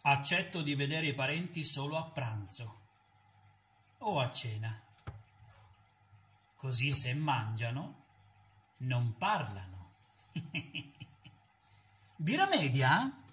Accetto di vedere i parenti solo a pranzo o a cena, così se mangiano non parlano. Birra media?